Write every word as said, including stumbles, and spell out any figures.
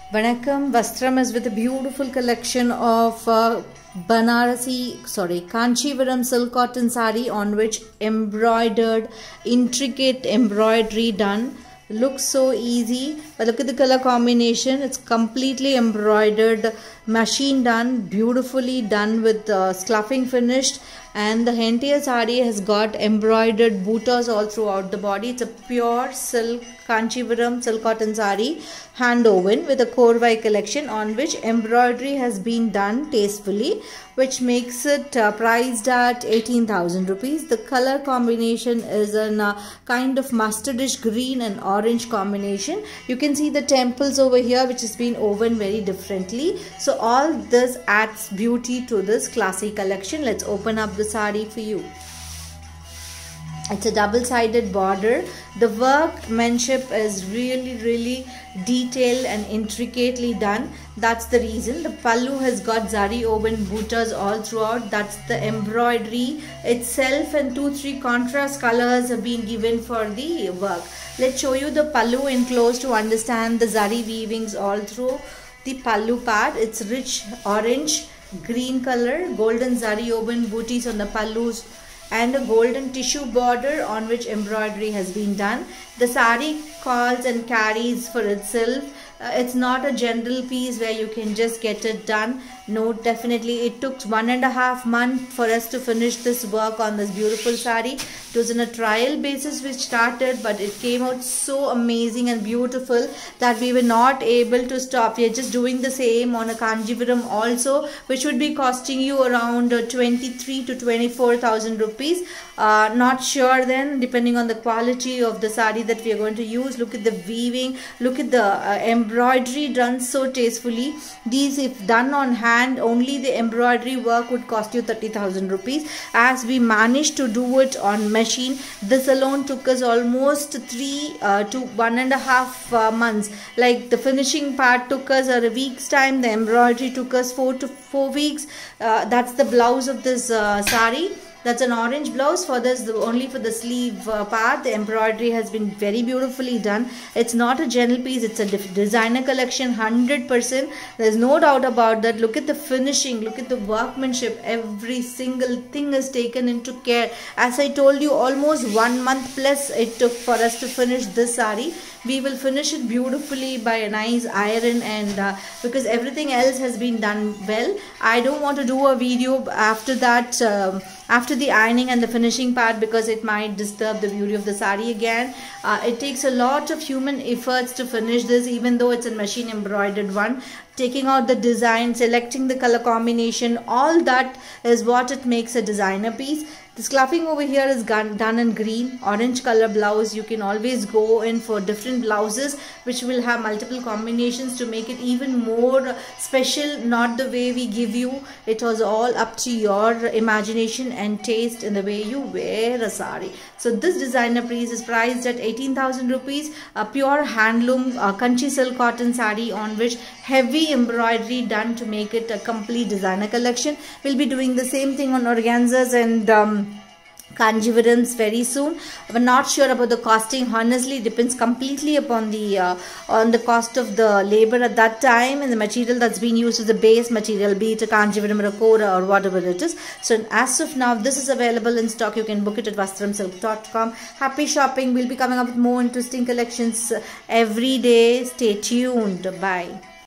Vanakkam, Vastram is with a beautiful collection of uh, Banarasi, sorry, Kanchivaram silk cotton sari on which embroidered, intricate embroidery done. Looks so easy, but look at the color combination. It's completely embroidered, machine done, beautifully done with uh, scuffing finished, and the entire sari has got embroidered buttas all throughout the body. It's a pure silk Kanchivaram silk cotton sari, hand woven with a Korvai collection on which embroidery has been done tastefully, which makes it uh, priced at eighteen thousand rupees. The color combination is a uh, kind of mustardish green and orange combination. You can see the temples over here which has been woven very differently. So all this adds beauty to this classy collection. Let's open up the sari for you. It's a double-sided border. The workmanship is really really detailed and intricately done. That's the reason. The pallu has got zari woven buttas all throughout. That's the embroidery itself, and two three contrast colors have been given for the work. Let's show you the pallu in close to understand the zari weavings all through the pallu part. It's rich orange green color, golden zari woven booties on the pallus, and a golden tissue border on which embroidery has been done. The sari calls and carries for itself. Uh, it's not a general piece where you can just get it done. No, definitely it took one and a half month for us to finish this work on this beautiful sari. It was in a trial basis which started, but it came out so amazing and beautiful that we were not able to stop. We are just doing the same on a Kanjivaram also, which would be costing you around uh, twenty-three to twenty-four thousand rupees. Uh, not sure then, depending on the quality of the sari that we are going to use. Look at the weaving, look at the uh, embroidery done so tastefully. These, if done on hand, only the embroidery work would cost you thirty thousand rupees. As we managed to do it on machine, this alone took us almost three uh, to one and a half uh, months. Like the finishing part took us a week's time, the embroidery took us four to four weeks. Uh, that's the blouse of this uh, sari. That's an orange blouse. For this, the, only for the sleeve uh, part, the embroidery has been very beautifully done. It's not a general piece, it's a designer collection, one hundred percent. There's no doubt about that. Look at the finishing, look at the workmanship. Every single thing is taken into care. As I told you, almost one month plus it took for us to finish this sari. We will finish it beautifully by a nice iron, and uh, because everything else has been done well. I don't want to do a video after that, um, after the ironing and the finishing part, because it might disturb the beauty of the sari again. Uh, it takes a lot of human efforts to finish this, even though it's a machine embroidered one. Taking out the design, selecting the color combination, all that is what it makes a designer piece. The scuffing over here is done in green, orange color blouse. You can always go in for different blouses which will have multiple combinations to make it even more special, not the way we give you. It was all up to your imagination and taste in the way you wear a sari. So this designer piece is priced at eighteen thousand rupees, a pure handloom uh, Kanchi silk cotton sari on which heavy embroidery done to make it a complete designer collection. We'll be doing the same thing on organzas and um, Kanjivarams very soon. We're not sure about the costing. Honestly, it depends completely upon the uh, on the cost of the labor at that time and the material that's been used as the base material, be it a Kanjivaram or a Kora or whatever it is. So as of now, this is available in stock. You can book it at vastram silk dot com. Happy shopping. We'll be coming up with more interesting collections every day. Stay tuned. Bye.